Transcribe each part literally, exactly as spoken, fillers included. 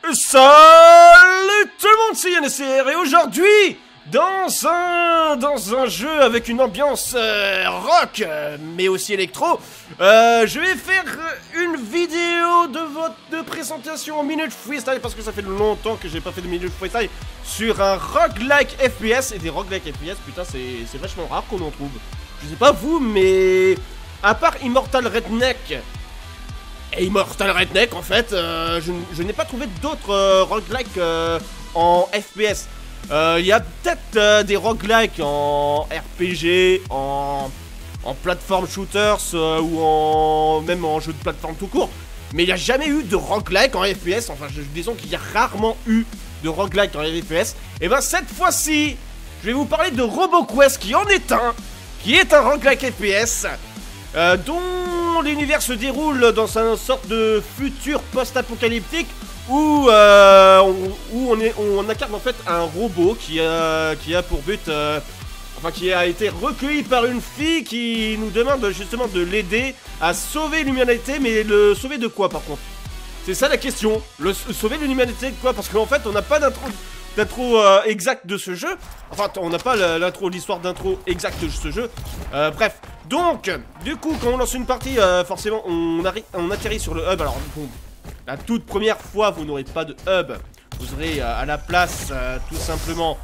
Salut tout le monde, c'est Yann S R et aujourd'hui, dans un dans un jeu avec une ambiance euh, rock, euh, mais aussi électro, euh, je vais faire une vidéo de votre de présentation en minute freestyle parce que ça fait longtemps que j'ai pas fait de minute freestyle sur un roguelike F P S et des roguelike F P S, putain c'est c'est vachement rare qu'on en trouve. Je sais pas vous, mais à part Immortal Redneck. Et Immortal Redneck, en fait, euh, je, je n'ai pas trouvé d'autres euh, roguelikes euh, en F P S. Il euh, y a peut-être euh, des roguelikes en R P G, en, en platform shooters euh, ou en même en jeu de plateforme tout court. Mais il n'y a jamais eu de roguelike en F P S. Enfin, je, disons qu'il y a rarement eu de roguelike en F P S. Et ben cette fois-ci, je vais vous parler de RoboQuest qui en est un, qui est un roguelike F P S. Euh, dont l'univers se déroule dans une sorte de futur post-apocalyptique où, euh, on, où on, est, on incarne en fait un robot qui a, qui a pour but, euh, enfin qui a été recueilli par une fille qui nous demande justement de l'aider à sauver l'humanité, mais le sauver de quoi par contre? C'est ça la question, le sauver l'humanité de quoi? Parce qu'en fait on n'a pas d'intro d'intro euh, exact de ce jeu. Enfin, on n'a pas l'intro, l'histoire d'intro exacte de ce jeu. Euh, bref, donc, du coup, quand on lance une partie, euh, forcément, on, on atterrit sur le hub. Alors, bon, la toute première fois, vous n'aurez pas de hub. Vous aurez euh, à la place, euh, tout simplement,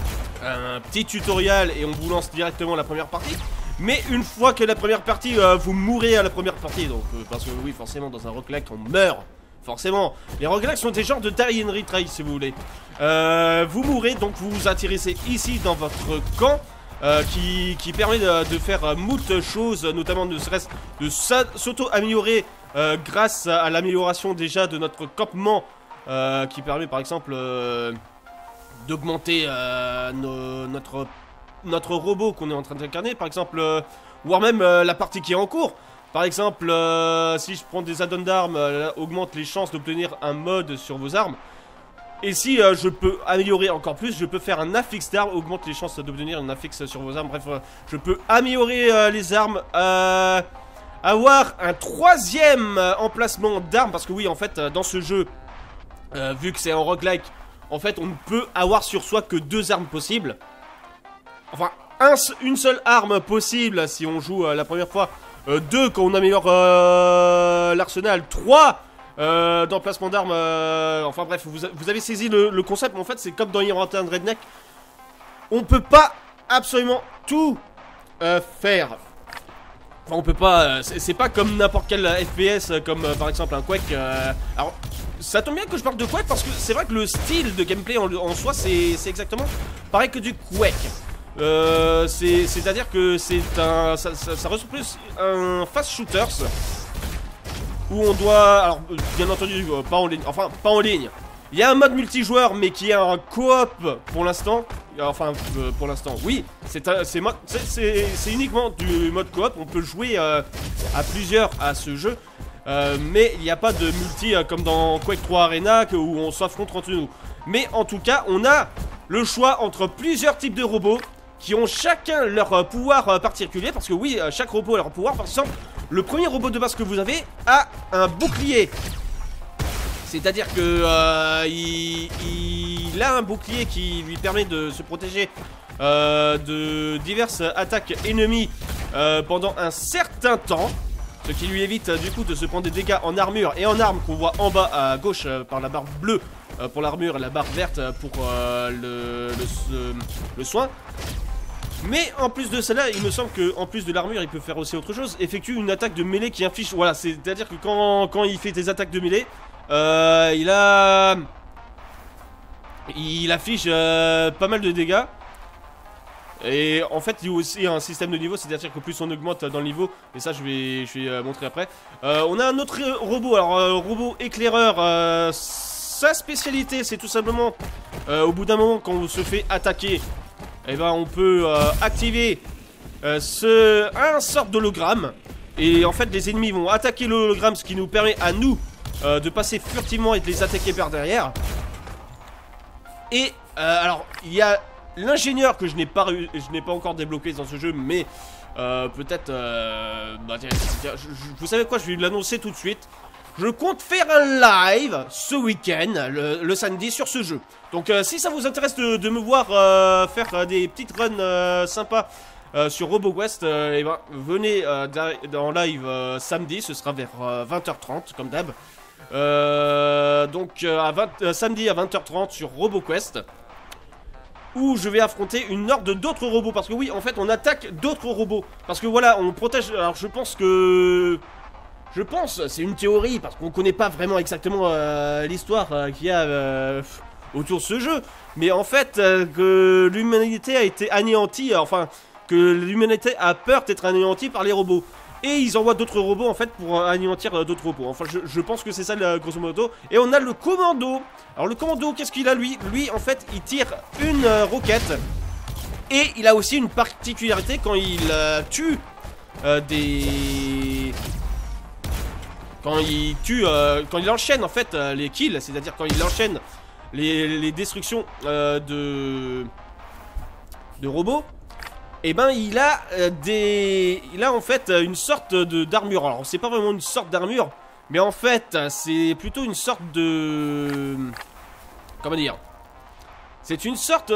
un petit tutoriel et on vous lance directement la première partie. Mais une fois que la première partie, euh, vous mourrez à la première partie. Donc, euh, parce que oui, forcément, dans un roguelike, on meurt. Forcément, les roguelikes sont des genres de die and retry si vous voulez. Euh, vous mourrez, donc vous vous atterrissez ici dans votre camp euh, qui, qui permet de, de faire moult choses, notamment ne serait-ce de s'auto-améliorer euh, grâce à l'amélioration déjà de notre campement euh, qui permet par exemple euh, d'augmenter euh, no, notre, notre robot qu'on est en train d'incarner, par exemple, euh, voire même euh, la partie qui est en cours. Par exemple, euh, si je prends des add-ons d'armes, euh, augmente les chances d'obtenir un mode sur vos armes. Et si euh, je peux améliorer encore plus, je peux faire un affixe d'armes, augmente les chances d'obtenir un affixe sur vos armes. Bref, euh, je peux améliorer euh, les armes, euh, avoir un troisième euh, emplacement d'armes. Parce que oui, en fait, euh, dans ce jeu, euh, vu que c'est un roguelike, en fait, on ne peut avoir sur soi que deux armes possibles. Enfin, un, une seule arme possible si on joue euh, la première fois. Euh, deux quand on améliore euh, l'arsenal, trois euh, d'emplacement d'armes, euh, enfin bref, vous, vous avez saisi le, le concept, mais en fait c'est comme dans Immortal Redneck, on peut pas absolument tout euh, faire. Enfin on peut pas, euh, c'est pas comme n'importe quel F P S, euh, comme euh, par exemple un Quake. euh, Alors ça tombe bien que je parle de Quake parce que c'est vrai que le style de gameplay en, en soi c'est exactement pareil que du Quake. Euh, c'est à dire que c'est un ça, ça, ça ressemble plus à un fast shooters où on doit, alors bien entendu euh, pas en ligne, enfin pas en ligne. Il y a un mode multijoueur mais qui est un coop pour l'instant. Enfin euh, pour l'instant oui, c'est c'est uniquement du mode coop. On peut jouer euh, à plusieurs à ce jeu, euh, mais il n'y a pas de multi euh, comme dans Quake trois Arena que, où on s'affronte entre nous. Mais en tout cas on a le choix entre plusieurs types de robots qui ont chacun leur euh, pouvoir euh, particulier. Parce que oui, euh, chaque robot a leur pouvoir. Par exemple, le premier robot de base que vous avez a un bouclier. C'est-à-dire que euh, il, il a un bouclier qui lui permet de se protéger euh, de diverses attaques ennemies euh, pendant un certain temps. Ce qui lui évite euh, du coup de se prendre des dégâts en armure et en armes qu'on voit en bas à gauche euh, par la barre bleue euh, pour l'armure et la barre verte pour euh, le, le, le soin. Mais en plus de cela, il me semble qu'en plus de l'armure, il peut faire aussi autre chose. Effectue une attaque de mêlée qui inflige... Voilà, c'est-à-dire que quand, quand il fait des attaques de mêlée, euh, il a... Il affiche euh, pas mal de dégâts. Et en fait, il y a aussi un système de niveau, c'est-à-dire que plus on augmente dans le niveau, et ça je vais, je vais euh, montrer après. Euh, on a un autre robot, alors euh, robot éclaireur, euh, sa spécialité c'est tout simplement, euh, au bout d'un moment quand on se fait attaquer, et eh ben on peut euh, activer euh, ce, un sorte d'hologramme. Et en fait les ennemis vont attaquer l'hologramme, ce qui nous permet à nous euh, de passer furtivement et de les attaquer par derrière. Et euh, alors il y a l'ingénieur que je n'ai pas, je n'ai pas encore débloqué dans ce jeu, mais euh, peut-être... Euh, bah, je, je, vous savez quoi, je vais l'annoncer tout de suite. je compte faire un live ce week-end, le, le samedi, sur ce jeu. Donc euh, si ça vous intéresse de, de me voir euh, faire euh, des petites runs euh, sympas euh, sur RoboQuest, euh, et ben, venez euh, en live euh, samedi, ce sera vers euh, vingt heures trente comme d'hab. Euh, donc euh, à vingt, euh, samedi à vingt heures trente sur RoboQuest, où je vais affronter une horde d'autres robots. Parce que oui, en fait, on attaque d'autres robots. Parce que voilà, on protège... Alors je pense que... Je pense, c'est une théorie, parce qu'on connaît pas vraiment exactement euh, l'histoire euh, qu'il y a euh, autour de ce jeu. Mais en fait, euh, que l'humanité a été anéantie, enfin, que l'humanité a peur d'être anéantie par les robots. Et ils envoient d'autres robots, en fait, pour euh, anéantir euh, d'autres robots. Enfin, je, je pense que c'est ça, la, grosso modo. Et on a le commando. Alors, le commando, qu'est-ce qu'il a, lui? Lui, en fait, il tire une euh, roquette. Et il a aussi une particularité quand il euh, tue euh, des... Quand il tue, euh, quand il enchaîne en fait euh, les kills, c'est-à-dire quand il enchaîne les, les destructions euh, de de robots, et eh ben il a euh, des, il a en fait une sorte de d'armure. Alors c'est pas vraiment une sorte d'armure, mais en fait c'est plutôt une sorte de, comment dire, c'est une sorte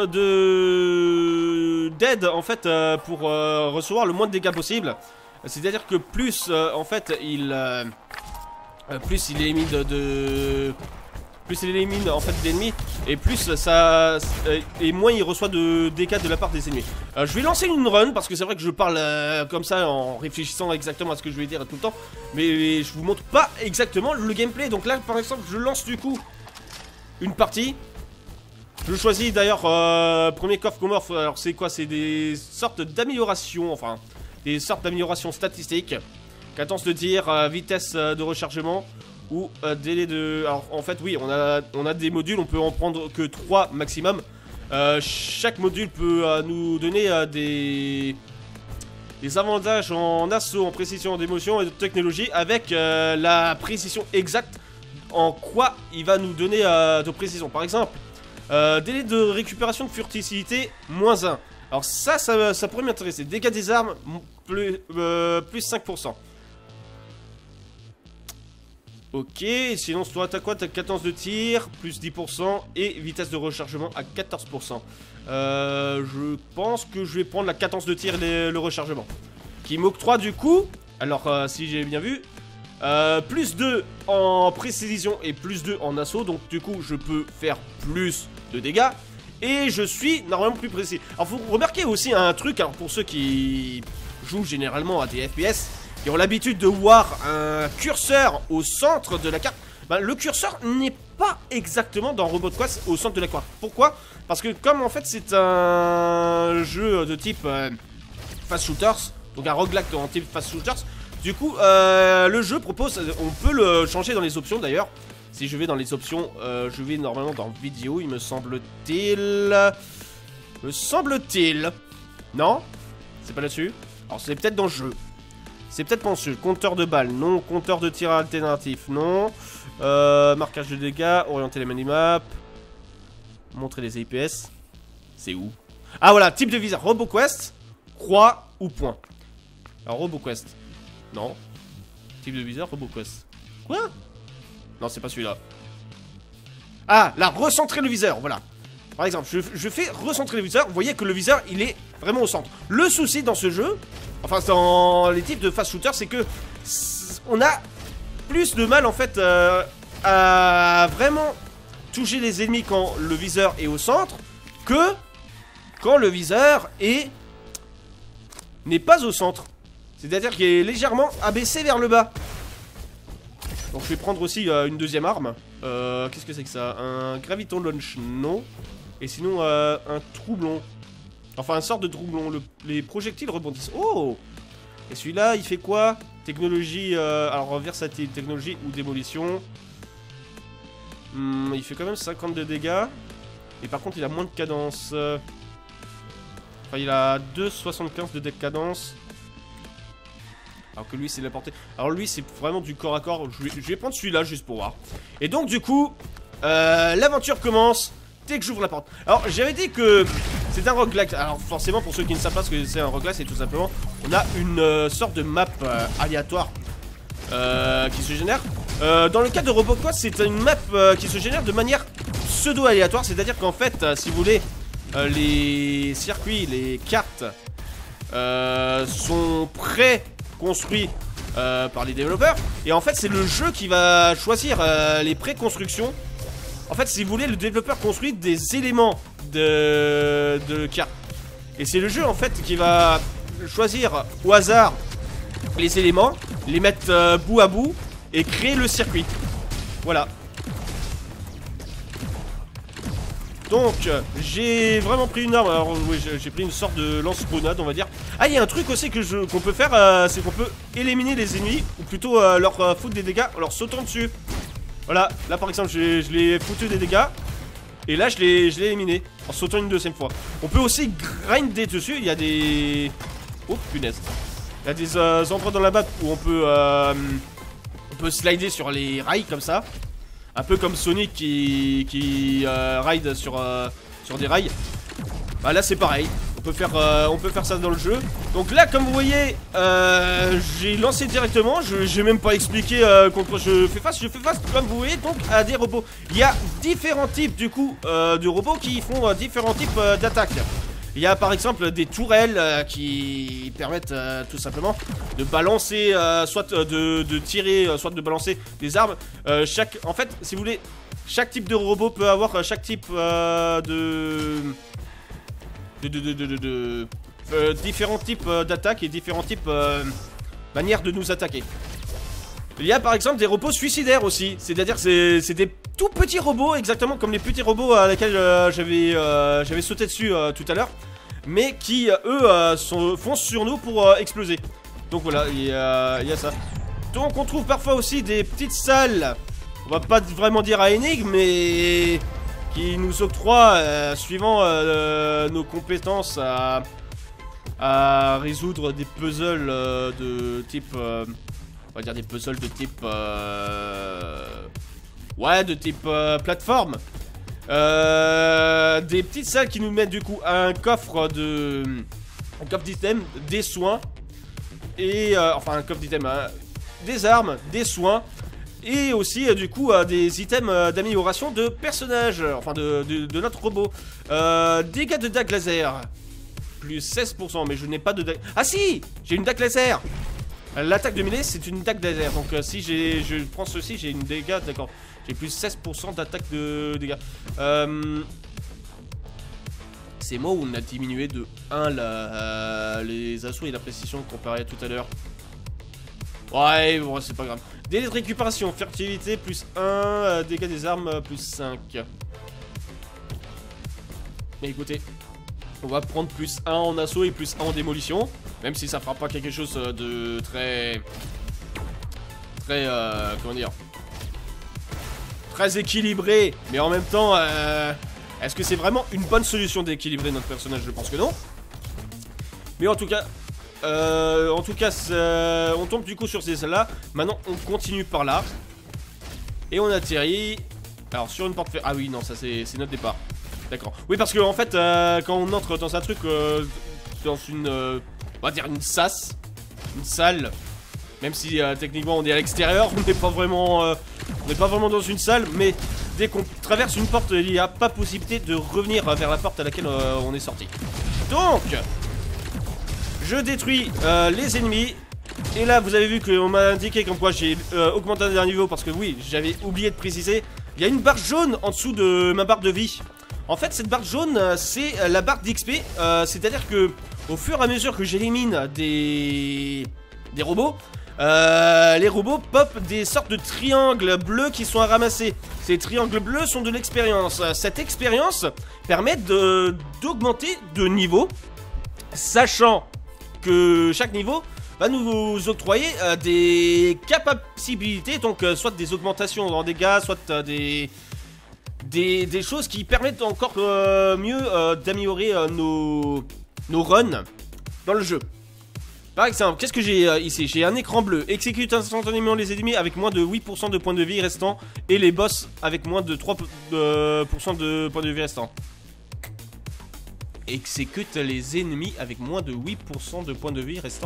de d'aide en fait euh, pour euh, recevoir le moins de dégâts possible. C'est-à-dire que plus euh, en fait il euh, Euh, plus il élimine de, de... Plus il élimine en fait d'ennemis, et plus ça... Euh, et moins il reçoit de dégâts de la part des ennemis. euh, Je vais lancer une run, parce que c'est vrai que je parle euh, comme ça en réfléchissant exactement à ce que je vais dire tout le temps. Mais je vous montre pas exactement le gameplay. Donc là par exemple je lance du coup une partie. Je choisis d'ailleurs euh, premier coffre qu'on m'offre. Alors c'est quoi? C'est des sortes d'améliorations, enfin des sortes d'améliorations statistiques. Cadence de tir, euh, vitesse euh, de rechargement ou euh, délai de... Alors en fait oui, on a, on a des modules, on peut en prendre que trois maximum. euh, Chaque module peut euh, nous donner euh, des... des avantages en assaut, en précision, en émotion et de technologie, avec euh, la précision exacte en quoi il va nous donner euh, de précision. Par exemple, euh, délai de récupération de furtivité, moins un. Alors ça, ça, ça pourrait m'intéresser. Dégâts des armes, plus, euh, plus cinq pour cent. Ok, sinon toi t'as quoi? T'as cadence de tir, plus dix pour cent, et vitesse de rechargement à quatorze pour cent. Euh, je pense que je vais prendre la cadence de tir et les, le rechargement, qui m'octroie du coup, alors euh, si j'ai bien vu, euh, plus deux en précision et plus deux en assaut. Donc du coup je peux faire plus de dégâts, et je suis normalement plus précis. Alors vous remarquez aussi un truc, alors pour ceux qui jouent généralement à des F P S, qui ont l'habitude de voir un curseur au centre de la carte, bah, le curseur n'est pas exactement dans RoboQuest au centre de la carte. Pourquoi? Parce que comme en fait c'est un jeu de type euh, fast shooters, donc un roguelike en type fast shooters, du coup euh, le jeu propose, on peut le changer dans les options d'ailleurs. Si je vais dans les options, euh, je vais normalement dans vidéo, il me semble-t-il. Me semble-t-il. Non? C'est pas là-dessus? Alors c'est peut-être dans le jeu. C'est peut-être pensé. Compteur de balles, non. Compteur de tir alternatif, non. Euh, marquage de dégâts, orienter les minimap. Montrer les I P S. C'est où? Ah voilà, type de viseur. RoboQuest, croix ou point. Alors RoboQuest. Non. Type de viseur, RoboQuest. Quoi? Non, c'est pas celui-là. Ah, là, recentrer le viseur, voilà. Par exemple, je, je fais recentrer le viseur. Vous voyez que le viseur, il est vraiment au centre. Le souci dans ce jeu, enfin dans les types de fast shooter, c'est que on a plus de mal en fait euh, à vraiment toucher les ennemis quand le viseur est au centre, que quand le viseur est n'est pas au centre. C'est-à-dire qu'il est légèrement abaissé vers le bas. Donc je vais prendre aussi euh, une deuxième arme. Euh, Qu'est-ce que c'est que ça? Un graviton launch, non. Et sinon euh, un troublon. Enfin un sort de troublon. Le, les projectiles rebondissent. Oh! Et celui-là il fait quoi? Technologie, euh, alors versatile, technologie ou démolition. Hmm, il fait quand même cinquante de dégâts. Et par contre il a moins de cadence. Enfin il a deux virgule soixante-quinze de cadence. Alors que lui c'est la portée. Alors lui c'est vraiment du corps à corps. Je vais, je vais prendre celui-là juste pour voir. Et donc du coup euh, l'aventure commence dès que j'ouvre la porte. Alors j'avais dit que c'est un roguelike. Alors forcément pour ceux qui ne savent pas ce que c'est un roguelike, c'est tout simplement on a une euh, sorte de map euh, aléatoire euh, qui se génère. Euh, dans le cas de Robocop, c'est une map euh, qui se génère de manière pseudo-aléatoire. C'est-à-dire qu'en fait, euh, si vous voulez, euh, les circuits, les cartes euh, sont pré-construits euh, par les développeurs. Et en fait, c'est le jeu qui va choisir euh, les pré-constructions. En fait, si vous voulez, le développeur construit des éléments de, de cartes. Et c'est le jeu, en fait, qui va choisir au hasard les éléments, les mettre euh, bout à bout et créer le circuit. Voilà. Donc, j'ai vraiment pris une arme. Alors, oui, j'ai pris une sorte de lance-grenade, on va dire. Ah, il y a un truc aussi que je qu'on peut faire, euh, c'est qu'on peut éliminer les ennemis, ou plutôt euh, leur euh, foutre des dégâts en leur sautant dessus. Voilà, là par exemple, je, je l'ai foutu des dégâts. Et là, je l'ai éliminé en sautant une deuxième fois. On peut aussi grinder dessus. Il y a des... Oh, punaise. Il y a des euh, endroits dans la map où on peut... Euh, on peut slider sur les rails comme ça. Un peu comme Sonic qui, qui euh, ride sur, euh, sur des rails. Bah là, c'est pareil. On peut, faire, euh, on peut faire ça dans le jeu. Donc là, comme vous voyez, euh, j'ai lancé directement. Je j'ai même pas expliqué euh, contre je fais face. Je fais face, comme vous voyez, donc à des robots. Il y a différents types, du coup, euh, de robots qui font euh, différents types euh, d'attaques. Il y a par exemple des tourelles euh, qui permettent euh, tout simplement de balancer, euh, soit de, de tirer, euh, soit de balancer des armes. Euh, chaque, en fait, si vous voulez, chaque type de robot peut avoir euh, chaque type euh, de... de, de, de, de, de, de euh, différents types euh, d'attaques et différents types euh, manières de nous attaquer. Il y a par exemple des robots suicidaires aussi, c'est-à-dire c'est c'est des tout petits robots, exactement comme les petits robots à lesquels euh, j'avais euh, j'avais sauté dessus euh, tout à l'heure, mais qui euh, eux euh, sont, foncent sur nous pour euh, exploser. Donc voilà, il y, a, il y a ça. Donc on trouve parfois aussi des petites salles, on va pas vraiment dire à énigme, mais qui nous octroient, euh, suivant euh, nos compétences, à, à résoudre des puzzles euh, de type... Euh, on va dire des puzzles de type... Euh... Ouais, de type euh, plateforme. Euh, des petites salles qui nous mettent du coup un coffre de... Un coffre d'items, des soins. Et... Euh, enfin, un coffre d'items, hein, des armes, des soins. Et aussi, euh, du coup, euh, des items euh, d'amélioration de personnages. Enfin, de, de, de notre robot. Euh, dégâts de dague laser. Plus seize pour cent, mais je n'ai pas de dague... Ah si, j'ai une dague laser. L'attaque de mêlée, c'est une dague laser. Donc euh, si je prends ceci, j'ai une dégâts, d'accord. J'ai plus seize pour cent d'attaque de dégâts. Euh, c'est moi où on a diminué de un la, euh, les assauts et la précision comparé à tout à l'heure. Ouais, bon, c'est pas grave. Délai de récupération, furtivité plus un, euh, dégâts des armes euh, plus cinq. Mais écoutez, on va prendre plus un en assaut et plus un en démolition. Même si ça fera pas quelque chose de très... Très... Euh, comment dire, très équilibré. Mais en même temps, euh, est-ce que c'est vraiment une bonne solution d'équilibrer notre personnage? Je pense que non. Mais en tout cas... Euh, en tout cas, on tombe du coup sur ces salles-là. Maintenant, on continue par là. Et on atterrit... Alors, sur une porte fermée... Ah oui, non, ça c'est notre départ. D'accord. Oui, parce que en fait, euh, quand on entre dans un truc... Euh, dans une... Euh, on va dire une sas, une salle. Même si euh, techniquement on est à l'extérieur, on n'est pas vraiment, euh, on n'est pas vraiment dans une salle. Mais dès qu'on traverse une porte, il n'y a pas possibilité de revenir vers la porte à laquelle euh, on est sorti. Donc, je détruis euh, les ennemis. Et là, vous avez vu qu'on m'a indiqué comme quoi j'ai euh, augmenté un dernier niveau parce que oui, j'avais oublié de préciser. Il y a une barre jaune en dessous de ma barre de vie. En fait, cette barre jaune, c'est la barre d'X P. Euh, C'est-à-dire que au fur et à mesure que j'élimine des... des robots, euh, les robots pop des sortes de triangles bleus qui sont à ramasser. Ces triangles bleus sont de l'expérience. Cette expérience permet d'augmenter de, de niveau, sachant que chaque niveau va nous octroyer euh, des capacités, donc euh, soit des augmentations en dégâts, soit euh, des... Des, des choses qui permettent encore euh, mieux euh, d'améliorer euh, nos, nos runs dans le jeu. Par exemple, qu'est-ce que j'ai euh, ici? J'ai un écran bleu. Exécute instantanément les ennemis avec moins de huit pour cent de points de vie restants. Et les boss avec moins de trois pour cent de points de vie restants. Exécute les ennemis avec moins de huit pour cent de points de vie restants.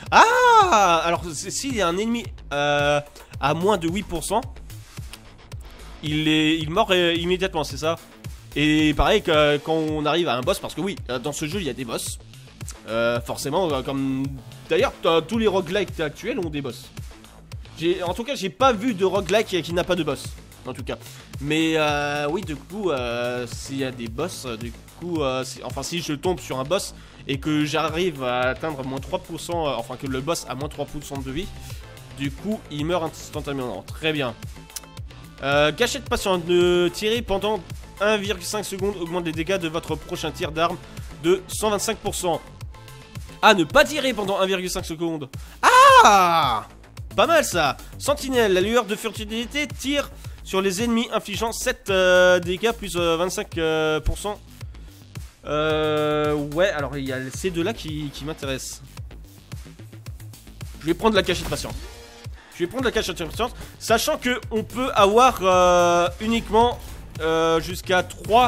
Ah, alors s'il y a un ennemi euh, à moins de huit pour cent, il, est, il meurt euh, immédiatement, c'est ça. Et pareil que quand on arrive à un boss, parce que oui, dans ce jeu il y a des boss. Euh, forcément, comme... D'ailleurs, tous les roguelikes actuels ont des boss. En tout cas, j'ai pas vu de roguelike qui, qui n'a pas de boss. En tout cas. Mais euh, oui, du coup, euh, s'il y a des boss, du coup, euh, si, enfin si je tombe sur un boss et que j'arrive à atteindre moins trois pour cent, euh, enfin que le boss a moins trois pour cent de vie, du coup, il meurt instantanément. Très bien. Euh, gâchette patiente, de tirer pendant un virgule cinq secondes augmente les dégâts de votre prochain tir d'arme de cent vingt-cinq pour cent. Ah, ne pas tirer pendant un virgule cinq secondes. Ah, pas mal ça. Sentinelle, la lueur de furtivité tire sur les ennemis infligeant sept euh, dégâts plus euh, vingt-cinq pour cent. Euh, pour cent. euh, ouais, alors il y a ces deux là qui, qui m'intéressent. Je vais prendre la cachette patiente. Je vais prendre la cachette patiente, sachant que on peut avoir euh, uniquement euh, jusqu'à trois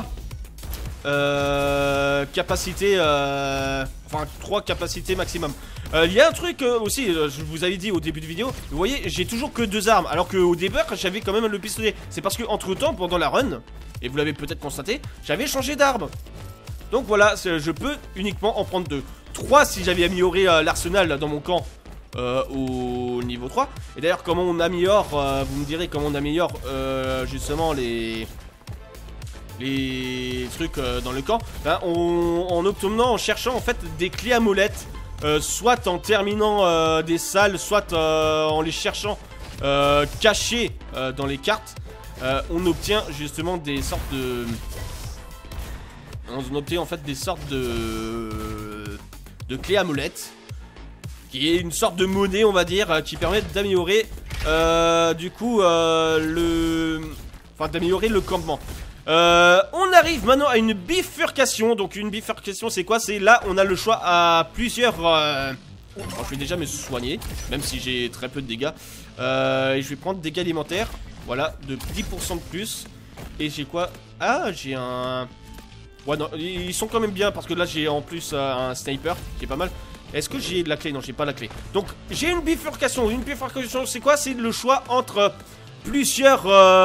euh, capacités, euh, enfin trois capacités maximum. Il euh, y a un truc euh, aussi, euh, je vous avais dit au début de vidéo, vous voyez, j'ai toujours que deux armes, alors qu'au début, j'avais quand même le pistolet. C'est parce que entre temps, pendant la run, et vous l'avez peut-être constaté, j'avais changé d'arme. Donc voilà, je peux uniquement en prendre deux. Trois si j'avais amélioré euh, l'arsenal dans mon camp euh, au niveau trois. Et d'ailleurs, comment on améliore, euh, vous me direz comment on améliore euh, justement les... les trucs euh, dans le camp, ben, on, en obtenant, en cherchant en fait des clés à molette. Euh, soit en terminant euh, des salles, soit euh, en les cherchant euh, cachés euh, dans les cartes, euh, on obtient justement des sortes de... On obtient en fait des sortes de... de clés à molette, qui est une sorte de monnaie, on va dire, euh, qui permet d'améliorer euh, du coup euh, le... Enfin d'améliorer le campement. Euh, on arrive maintenant à une bifurcation. Donc une bifurcation c'est quoi? C'est là on a le choix à plusieurs euh... oh, je vais déjà me soigner, même si j'ai très peu de dégâts. euh, Et je vais prendre dégâts alimentaires. Voilà, de dix pour cent de plus. Et j'ai quoi? Ah, j'ai un... Ouais non, ils sont quand même bien. Parce que là j'ai en plus euh, un sniper qui est pas mal. Est-ce que j'ai de la clé? Non, j'ai pas la clé. Donc j'ai une bifurcation. Une bifurcation c'est quoi? C'est le choix entre plusieurs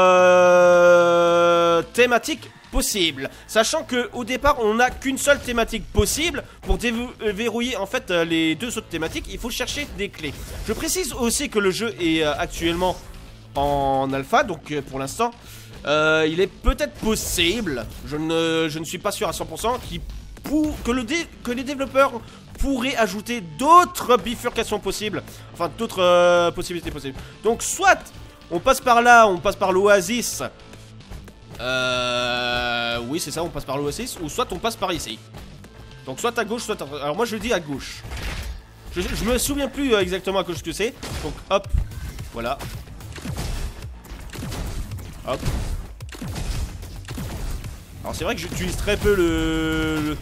euh, thématiques possibles, sachant que au départ on n'a qu'une seule thématique possible. Pour déverrouiller en fait les deux autres thématiques, il faut chercher des clés. Je précise aussi que le jeu est actuellement en alpha, donc pour l'instant euh, il est peut-être possible, je ne, je ne suis pas sûr à cent pour cent, qui pour, que, le dé, que les développeurs pourraient ajouter d'autres bifurcations possibles, enfin d'autres euh, possibilités possibles. Donc soit on passe par là, on passe par l'oasis. Euh... Oui, c'est ça, on passe par l'oasis. Ou soit on passe par ici. Donc soit à gauche, soit à... Alors moi je dis à gauche. Je, je me souviens plus exactement à gauche ce que c'est. Donc hop, voilà. Hop. Alors c'est vrai que j'utilise très peu le... le...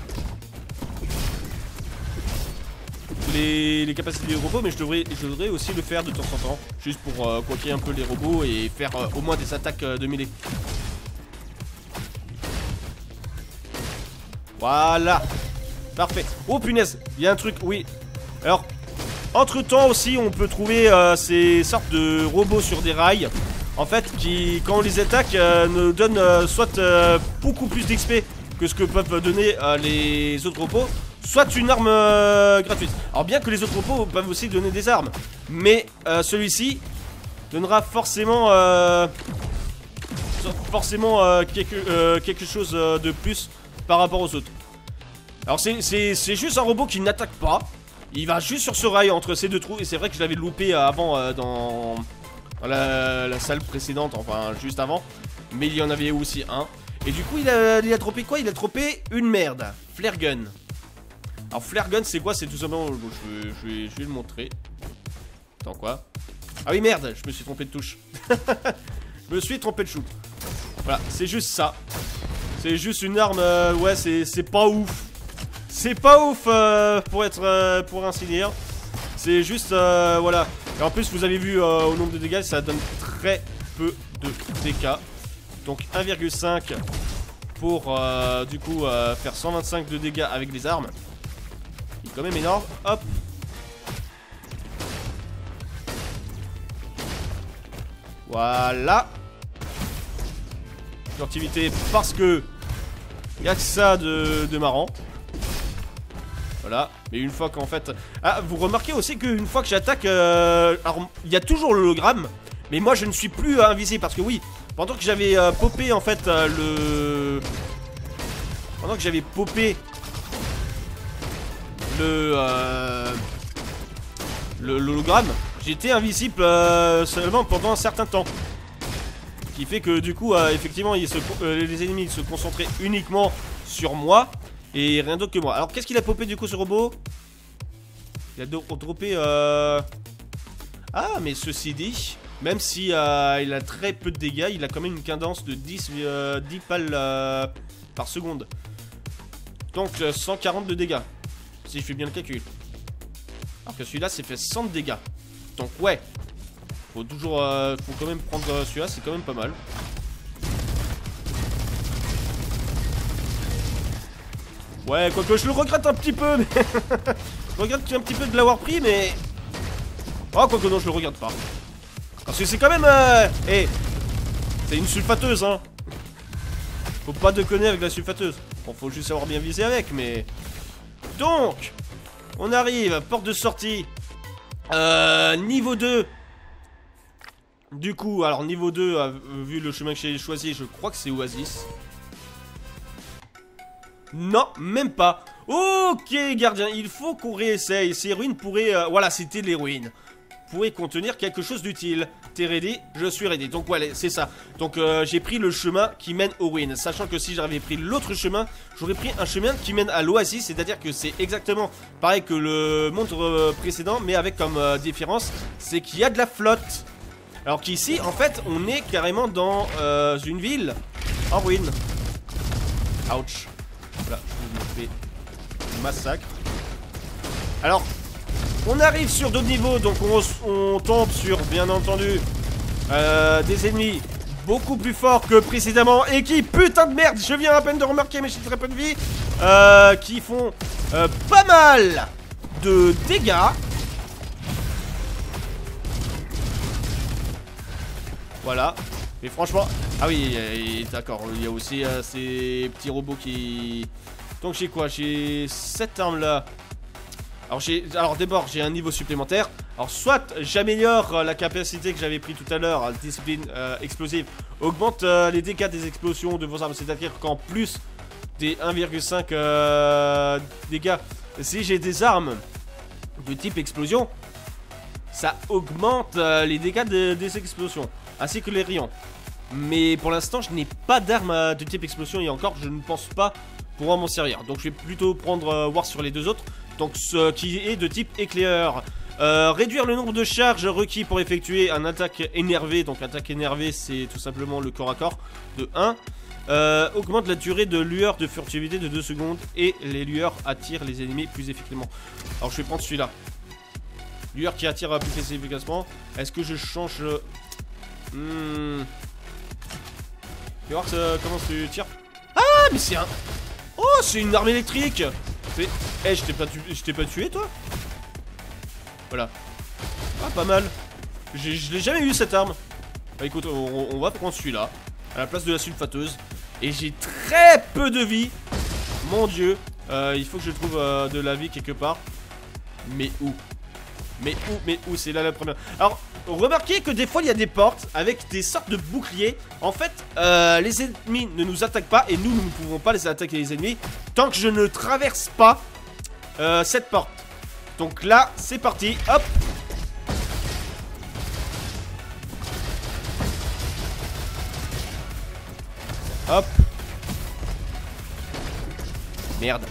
Les, les capacités des robots, mais je devrais, je devrais aussi le faire de temps en temps, juste pour euh, coquer un peu les robots et faire euh, au moins des attaques euh, de mêlée. Voilà. Parfait. Oh punaise, il y a un truc, oui. Alors, entre temps aussi, on peut trouver euh, ces sortes de robots sur des rails, en fait, qui, quand on les attaque, euh, nous donnent euh, soit euh, beaucoup plus d'X P que ce que peuvent donner euh, les autres robots, soit une arme euh, gratuite. Alors bien que les autres robots peuvent aussi donner des armes, mais euh, celui-ci donnera forcément euh, forcément euh, quelque, euh, quelque chose de plus par rapport aux autres. Alors c'est juste un robot qui n'attaque pas. Il va juste sur ce rail entre ces deux trous. Et c'est vrai que je l'avais loupé avant euh, dans, dans la, la salle précédente, enfin juste avant. Mais il y en avait aussi un. Et du coup il a, il a droppé quoi? Il a droppé une merde, flare gun. Alors flare gun c'est quoi? C'est tout simplement, je vais, je, vais, je vais le montrer. Attends quoi? Ah oui merde, je me suis trompé de touche. Je me suis trompé de chou. Voilà, c'est juste ça. C'est juste une arme, euh, ouais c'est pas ouf. C'est pas ouf euh, pour être, euh, pour ainsi dire. C'est juste, euh, voilà. Et en plus vous avez vu euh, au nombre de dégâts, ça donne très peu de dégâts. Donc un virgule cinq pour euh, du coup euh, faire cent vingt-cinq de dégâts avec les armes. Il est quand même énorme. Hop. Voilà. Furtivité parce que il y a que ça de, de marrant. Voilà. Mais une fois qu'en fait... Ah, vous remarquez aussi qu'une fois que j'attaque... Euh... Alors, il y a toujours l'hologramme. Mais moi, je ne suis plus euh, invisible. Parce que oui, pendant que j'avais euh, popé en fait euh, le... Pendant que j'avais popé le... Euh... l'hologramme, j'étais invisible euh, seulement pendant un certain temps. Ce qui fait que du coup, euh, effectivement, il se, euh, les ennemis se concentraient uniquement sur moi et rien d'autre que moi. Alors, qu'est-ce qu'il a popé du coup ce robot? Il a droppé... Euh... Ah, mais ceci dit, même si euh, il a très peu de dégâts, il a quand même une cadence de dix, euh, dix balles euh, par seconde. Donc, euh, cent quarante de dégâts, si je fais bien le calcul. Alors que celui-là, c'est fait cent de dégâts. Donc, ouais. Faut toujours... Euh, faut quand même prendre euh, celui-là, c'est quand même pas mal. Ouais, quoique je le regrette un petit peu, mais... je regrette un petit peu de l'avoir pris, mais... Oh, quoique non, je le regarde pas. Parce que c'est quand même... Euh... Hey, c'est une sulfateuse, hein. Faut pas déconner avec la sulfateuse. Bon, faut juste savoir bien viser avec, mais... Donc... On arrive, porte de sortie. Euh, niveau deux. Du coup, alors niveau deux, euh, vu le chemin que j'ai choisi, je crois que c'est Oasis. Non, même pas. Ok, gardien, il faut qu'on réessaye. Ces ruines pourraient... Euh, voilà, c'était les ruines. Pourraient contenir quelque chose d'utile. T'es ready? Je suis ready. Donc, voilà, c'est ça. Donc, euh, j'ai pris le chemin qui mène aux ruines. Sachant que si j'avais pris l'autre chemin, j'aurais pris un chemin qui mène à l'oasis. C'est-à-dire que c'est exactement pareil que le monde euh, précédent, mais avec comme euh, différence, c'est qu'il y a de la flotte. Alors qu'ici, en fait, on est carrément dans euh, une ville en ruine. Ouch. Voilà, je me fais massacre. Alors, on arrive sur d'autres niveaux, donc on, on tombe sur, bien entendu, euh, des ennemis beaucoup plus forts que précédemment et qui, putain de merde, je viens à peine de remarquer, mais j'ai très peu de vie, euh, qui font euh, pas mal de dégâts. Voilà. Mais franchement... Ah oui, d'accord, il y a aussi euh, ces petits robots qui... Donc j'ai quoi? J'ai cette arme là. Alors j'ai... Alors d'abord j'ai un niveau supplémentaire. Alors soit j'améliore euh, la capacité que j'avais pris tout à l'heure, discipline euh, explosive, augmente euh, les dégâts des explosions de vos armes. C'est-à-dire qu'en plus des un virgule cinq euh, dégâts, si j'ai des armes de type explosion, ça augmente euh, les dégâts de, des explosions, ainsi que les rayons. Mais pour l'instant, je n'ai pas d'arme euh, de type explosion et encore, je ne pense pas pouvoir m'en servir. Donc je vais plutôt prendre euh, voir sur les deux autres. Donc ce qui est de type éclair. Euh, réduire le nombre de charges requis pour effectuer un attaque énervée. Donc attaque énervée, c'est tout simplement le corps à corps de un. Euh, augmente la durée de lueur de furtivité de deux secondes. Et les lueurs attirent les ennemis plus efficacement. Alors je vais prendre celui-là. Lueur qui attire plus efficacement. Est-ce que je change... Hmm... Tu vas voir ça, comment tu tires. Ah, mais c'est un... Oh, c'est une arme électrique. C'est... Eh, je t'ai pas, tu... pas tué, toi. Voilà. Ah, pas mal. Je l'ai jamais eu, cette arme. Bah, écoute, on, on va prendre celui-là, à la place de la sulfateuse. Et j'ai très peu de vie. Mon dieu. Euh, il faut que je trouve euh, de la vie quelque part. Mais où? Mais où? Mais où? C'est là la première. Alors, remarquez que des fois, il y a des portes avec des sortes de boucliers. En fait, euh, les ennemis ne nous attaquent pas. Et nous, nous ne pouvons pas les attaquer, les ennemis, tant que je ne traverse pas euh, cette porte. Donc là, c'est parti. Hop. Hop. Merde.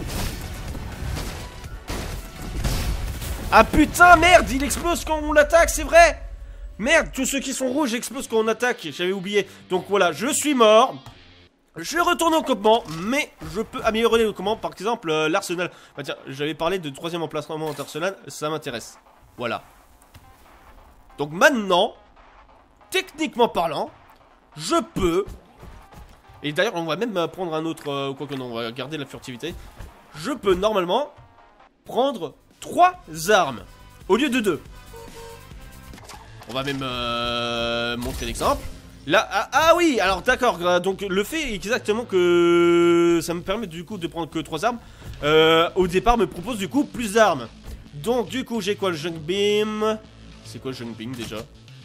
Ah putain, merde, il explose quand on l'attaque, c'est vrai. Merde, tous ceux qui sont rouges explosent quand on attaque, j'avais oublié. Donc voilà, je suis mort. Je retourne au campement, mais je peux améliorer le campement. Par exemple, euh, l'arsenal. Bah tiens, j'avais parlé de troisième emplacement d'arsenal, ça m'intéresse. Voilà. Donc maintenant, techniquement parlant, je peux... Et d'ailleurs, on va même prendre un autre... Euh, quoi que non, on va garder la furtivité. Je peux normalement prendre trois armes au lieu de deux. On va même euh, montrer l'exemple. Là, ah, ah oui, alors d'accord, donc le fait exactement que ça me permet du coup de prendre que trois armes, euh, au départ me propose du coup plus d'armes. Donc du coup j'ai quoi, le Junk Beam? C'est quoi le Junk Beam déjà?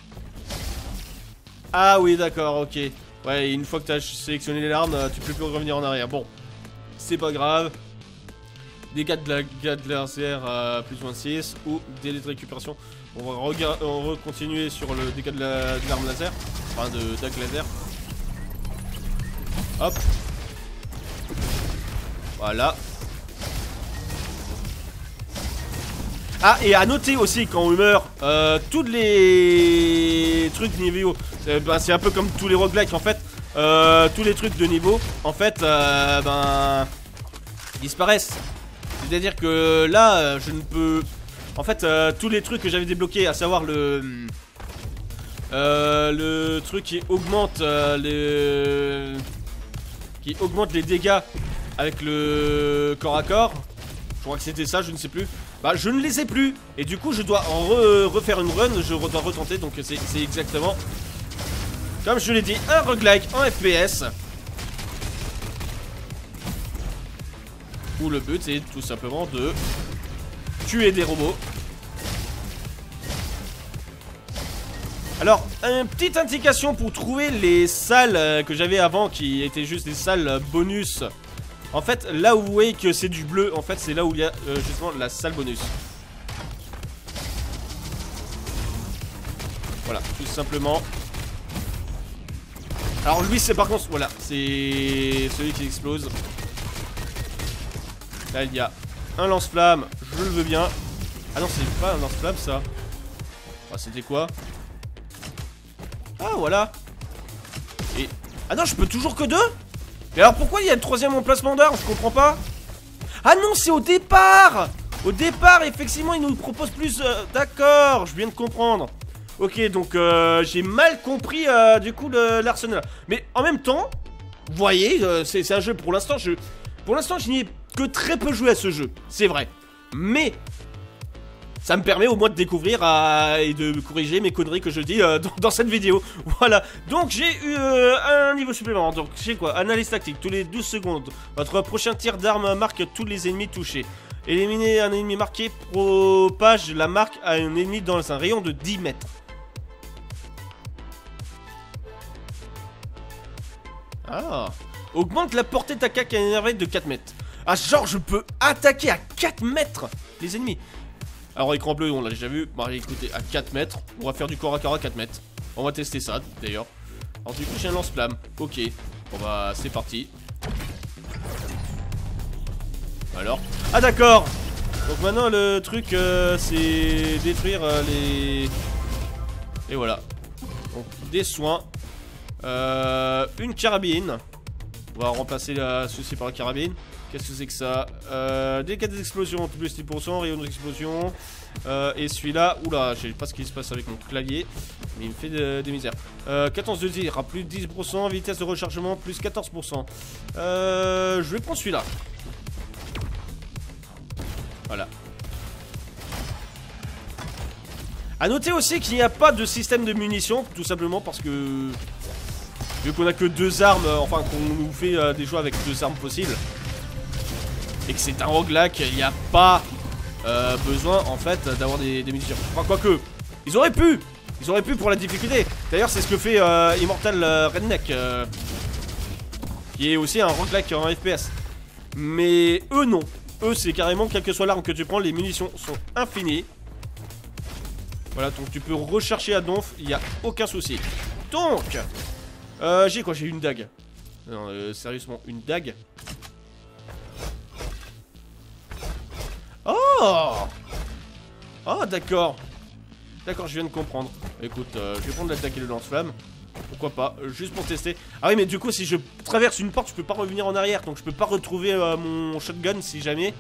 Ah oui d'accord, ok. Ouais, une fois que tu as sélectionné les armes, tu peux plus revenir en arrière. Bon, c'est pas grave. Dégâts de, la, de laser à plus vingt-six ou délai de récupération. On va, regarder, on va continuer sur le dégât de l'arme laser. Enfin, de dague laser. Hop. Voilà. Ah, et à noter aussi quand on meurt, euh, tous les trucs niveau, c'est ben, un peu comme tous les roguelikes en fait. Euh, tous les trucs de niveau, en fait, euh, ben, disparaissent. C'est-à-dire que là, je ne peux... En fait, euh, tous les trucs que j'avais débloqués, à savoir le... Euh, le truc qui augmente euh, les... Qui augmente les dégâts avec le corps à corps. Je crois que c'était ça, je ne sais plus. Bah, je ne les ai plus. Et du coup, je dois en re refaire une run, je dois retenter. Donc c'est exactement... Comme je l'ai dit, un roguelike en F P S. Où le but est tout simplement de tuer des robots. Alors, une petite indication pour trouver les salles que j'avais avant qui étaient juste des salles bonus. En fait, là où vous voyez que c'est du bleu, en fait c'est là où il y a euh, justement la salle bonus. Voilà, tout simplement. Alors lui c'est par contre, voilà, c'est celui qui explose. Là il y a un lance-flamme, je le veux bien. Ah non c'est pas un lance-flamme ça. Ah, c'était quoi? Ah voilà. Et... Ah non je peux toujours que deux. Mais alors pourquoi il y a le troisième emplacement d'armes? Je comprends pas. Ah non c'est au départ. Au départ effectivement il nous propose plus euh... D'accord, je viens de comprendre. Ok donc euh, j'ai mal compris euh, du coup l'arsenal. Mais en même temps, vous voyez, euh, c'est un jeu pour l'instant je... Pour l'instant je n'y ai que très peu joué à ce jeu, c'est vrai. Mais ça me permet au moins de découvrir euh, et de corriger mes conneries que je dis euh, dans, dans cette vidéo. Voilà, donc j'ai eu euh, un niveau supplémentaire. Donc j'ai quoi? Analyse tactique, tous les douze secondes. Votre prochain tir d'arme marque tous les ennemis touchés. Éliminer un ennemi marqué propage la marque à un ennemi dans un rayon de dix mètres. Ah. Augmente la portée d'attaque à énervé de quatre mètres. Ah genre je peux attaquer à quatre mètres les ennemis. Alors écran bleu on l'a déjà vu. Bon écoutez, à quatre mètres, on va faire du corps à corps à quatre mètres. On va tester ça d'ailleurs. Alors du coup j'ai un lance-flamme. Ok, bon bah c'est parti. Alors. Ah d'accord. Donc maintenant le truc euh, c'est détruire euh, les... Et voilà. Donc des soins. Euh, une carabine. On va remplacer la ceci par la carabine. Qu'est-ce que c'est que ça? euh, Dégâts des explosions, plus dix pour cent, rayon d'explosion. Euh, et celui-là, oula, je sais pas ce qui se passe avec mon clavier, mais il me fait de, des misères. Euh, quatorze de tir, plus dix pour cent, vitesse de rechargement, plus quatorze pour cent. Euh, je vais prendre celui-là. Voilà. A noter aussi qu'il n'y a pas de système de munitions, tout simplement parce que... Vu qu'on a que deux armes, enfin qu'on nous fait euh, des jeux avec deux armes possibles, et que c'est un roguelike, il n'y a pas euh, besoin en fait d'avoir des, des munitions. Enfin quoique, ils auraient pu, ils auraient pu pour la difficulté. D'ailleurs c'est ce que fait euh, Immortal euh, Redneck, euh, qui est aussi un roguelike en F P S. Mais eux non, eux c'est carrément quelle que soit l'arme que tu prends, les munitions sont infinies. Voilà, donc tu peux rechercher à donf, il n'y a aucun souci. Donc... Euh, j'ai quoi? J'ai une dague. Non, euh, sérieusement, une dague. Oh! Oh, d'accord. D'accord, je viens de comprendre. Écoute, euh, je vais prendre l'attaque et le lance-flamme. Pourquoi pas, euh, juste pour tester. Ah oui, mais du coup, si je traverse une porte, je peux pas revenir en arrière. Donc je peux pas retrouver euh, mon shotgun si jamais.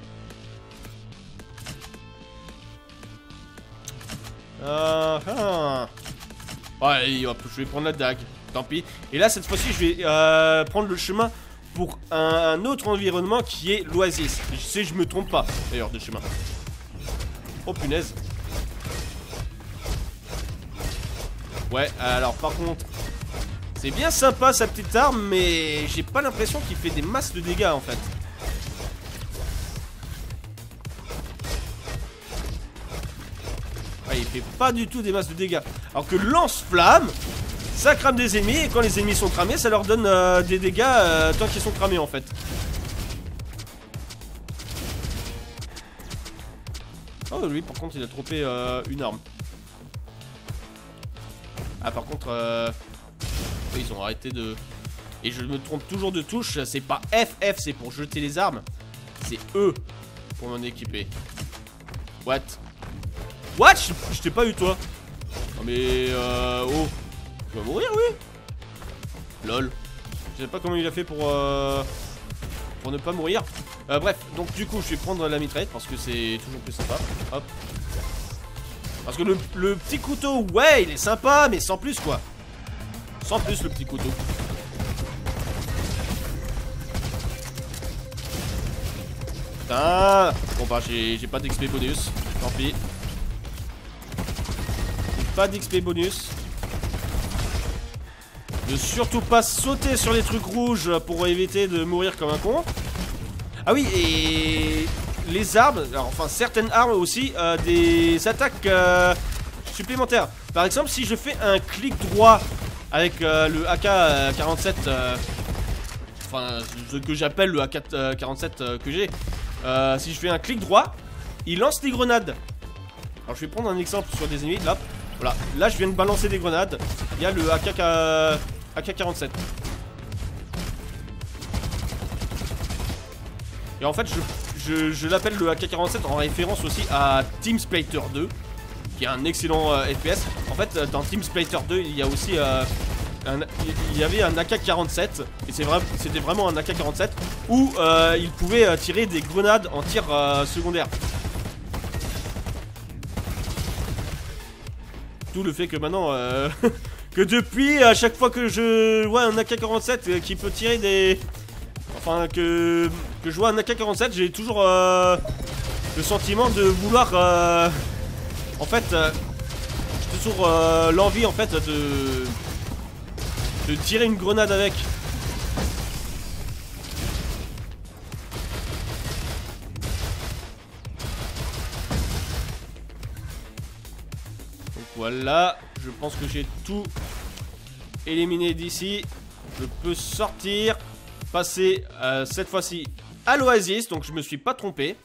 Ah ah. Ouais, hop, je vais prendre la dague. Tant pis. Et là, cette fois-ci, je vais euh, prendre le chemin pour un, un autre environnement qui est l'Oasis. Je sais, je me trompe pas, d'ailleurs, de chemin. Oh, punaise. Ouais, alors par contre, c'est bien sympa sa petite arme, mais j'ai pas l'impression qu'il fait des masses de dégâts en fait. Ouais, il fait pas du tout des masses de dégâts. Alors que lance-flamme, ça crame des ennemis, et quand les ennemis sont cramés, ça leur donne euh, des dégâts euh, tant qu'ils sont cramés en fait. Oh, lui par contre il a trompé euh, une arme. Ah, par contre, euh... ils ont arrêté de... Et je me trompe toujours de touche, c'est pas F F, c'est pour jeter les armes. C'est E pour m'en équiper. What? What? Je t'ai pas eu toi. Non mais euh... oh. Tu vas mourir oui. Lol. Je sais pas comment il a fait pour euh... pour ne pas mourir. euh, Bref, donc du coup je vais prendre la mitraillette parce que c'est toujours plus sympa. Hop. Parce que le, le petit couteau, ouais, il est sympa, mais sans plus, quoi. Sans plus, le petit couteau. Putain. Bon, bah, j'ai pas d'X P bonus. Tant pis. J'ai pas d'X P bonus. Ne surtout pas sauter sur les trucs rouges pour éviter de mourir comme un con. Ah oui, et... les armes, alors, enfin certaines armes aussi, euh, des attaques euh, supplémentaires. Par exemple, si je fais un clic droit avec euh, le A K quarante-sept, euh, enfin ce que j'appelle le A K quarante-sept euh, que j'ai, euh, si je fais un clic droit, il lance des grenades. Alors je vais prendre un exemple sur des ennemis, là, voilà, là je viens de balancer des grenades, il y a le A K quarante-sept. Et en fait je... Je, je l'appelle le A K quarante-sept en référence aussi à Team Splitter deux, qui est un excellent euh, F P S. En fait, dans Team Splitter deux, il y a aussi euh, un, il y avait un A K quarante-sept, et c'est vrai, c'était vraiment un A K quarante-sept où euh, il pouvait euh, tirer des grenades en tir euh, secondaire. Tout le fait que maintenant, euh, que depuis, à chaque fois que je vois un A K quarante-sept euh, qui peut tirer des... Enfin, que, que je vois un A K quarante-sept, j'ai toujours euh, le sentiment de vouloir... Euh, en fait, euh, j'ai toujours euh, l'envie, en fait, de... de tirer une grenade avec. Donc voilà, je pense que j'ai tout éliminé d'ici. Je peux sortir... passer euh, cette fois-ci à l'Oasis, donc je me suis pas trompé.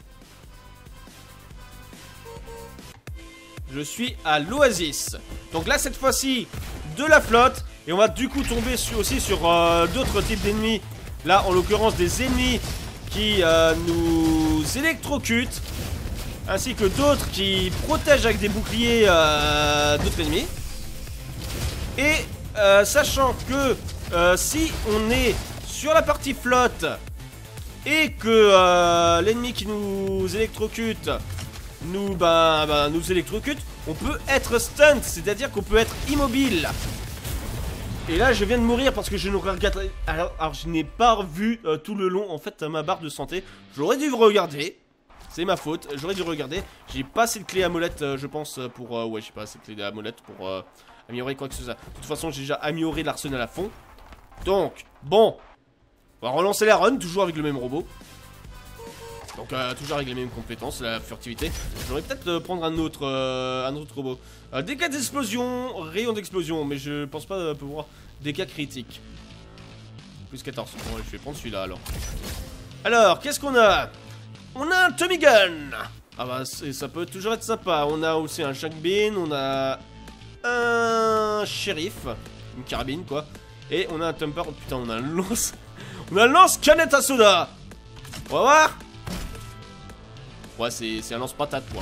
Je suis à l'Oasis. Donc là cette fois-ci de la flotte. Et on va du coup tomber sur, aussi sur euh, d'autres types d'ennemis. Là en l'occurrence des ennemis qui euh, nous électrocutent. Ainsi que d'autres qui protègent avec des boucliers euh, d'autres ennemis. Et euh, sachant que euh, si on est sur la partie flotte et que euh, l'ennemi qui nous électrocute nous, bah, bah, nous électrocute, on peut être stunt, c'est-à-dire qu'on peut être immobile. Et là je viens de mourir parce que je ne regarde... Alors, alors je n'ai pas vu euh, tout le long en fait ma barre de santé. J'aurais dû regarder. C'est ma faute, j'aurais dû regarder. J'ai pas assez de clé à molette euh, je pense pour... Euh, ouais j'ai pas assez de clé à molette pour euh, améliorer quoi que ce soit. De toute façon j'ai déjà amélioré l'arsenal à fond. Donc bon, on va relancer la run, toujours avec le même robot. Donc euh, toujours avec les mêmes compétences, la furtivité. J'aurais peut-être euh, prendre un autre, euh, un autre robot. euh, Dégâts d'explosion, rayon d'explosion. Mais je pense pas euh, pouvoir. Dégâts critiques plus quatorze, bon je vais prendre celui-là alors. Alors qu'est-ce qu'on a? On a un Tommy Gun. Ah bah ça peut toujours être sympa. On a aussi un Jack Bean, on a un shérif, une carabine quoi. Et on a un Thumper, oh putain on a un lance. On a un lance canette à soda. On va voir. Ouais c'est un lance patate quoi.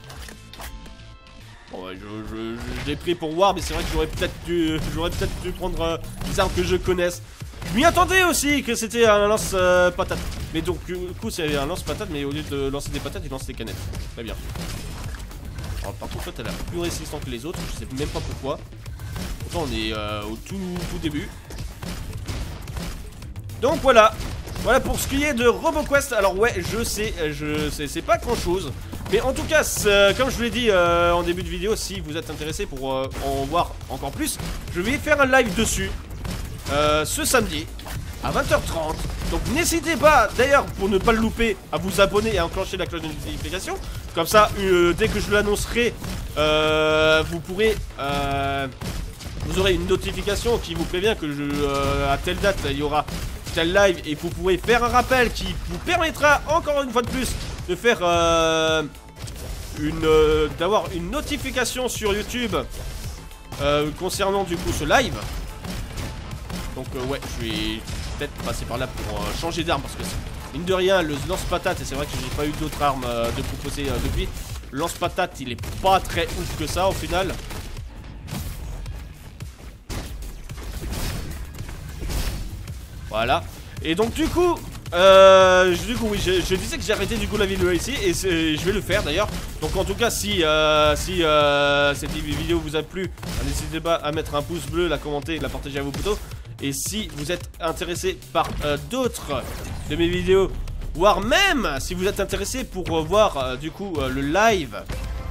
Bon ouais je, je, je, je l'ai pris pour voir, mais c'est vrai que j'aurais peut-être dû J'aurais peut-être dû prendre euh, des armes que je connaisse. Je m'y attendais aussi que c'était un lance euh, patate. Mais donc du coup c'est un lance patate, mais au lieu de lancer des patates il lance des canettes. Très bien. Alors par contre toi t'as l'air plus résistant que les autres, je sais même pas pourquoi. Pourtant on est euh, au tout, tout début. Donc voilà. Voilà pour ce qui est de RoboQuest. Alors ouais je sais, je sais c'est pas grand chose. Mais en tout cas, comme je vous l'ai dit euh, en début de vidéo, si vous êtes intéressé pour euh, en voir encore plus, je vais faire un live dessus euh, ce samedi à vingt heures trente. Donc n'hésitez pas, d'ailleurs, pour ne pas le louper, à vous abonner et à enclencher la cloche de notification. Comme ça, euh, dès que je l'annoncerai, euh, vous pourrez... Euh, vous aurez une notification qui vous prévient que je, euh, à telle date, il y aura tel live. Et vous pourrez faire un rappel qui vous permettra, encore une fois de plus, de faire... Euh, une euh, d'avoir une notification sur YouTube euh, concernant du coup ce live. Donc euh, ouais, je vais peut-être passer par là pour euh, changer d'arme parce que mine de rien le lance-patate, et c'est vrai que j'ai pas eu d'autres armes euh, de proposer euh, depuis. Le lance-patate il est pas très ouf que ça au final. Voilà. Et donc du coup Euh, du coup oui, je, je disais que j'ai arrêté du coup la vidéo ici et je vais le faire d'ailleurs. Donc en tout cas si, euh, si euh, cette vidéo vous a plu, n'hésitez pas à mettre un pouce bleu, la commenter, la partager à vos potos. Et si vous êtes intéressé par euh, d'autres de mes vidéos, voire même si vous êtes intéressé pour euh, voir euh, du coup euh, le live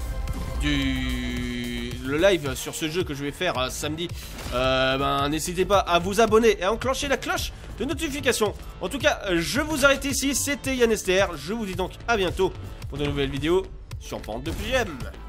du... le live sur ce jeu que je vais faire euh, samedi, euh, ben n'hésitez pas à vous abonner et à enclencher la cloche de notification. En tout cas, je vous arrête ici, c'était Yann S T R. Je vous dis donc à bientôt pour de nouvelles vidéos sur Pente de P G M.